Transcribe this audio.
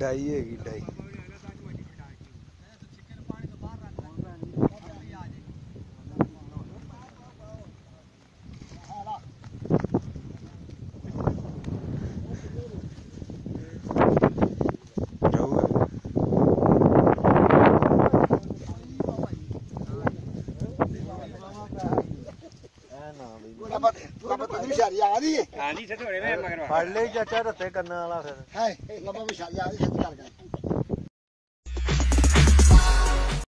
ਡਾਈ ਹੈਗੀ ਡਾਈ। ਫੜ ਲੈ ਚਾਚਾ ਰੱਤੇ ਕੰਨਾਂ ਵਾਲਾ ਫਿਰ।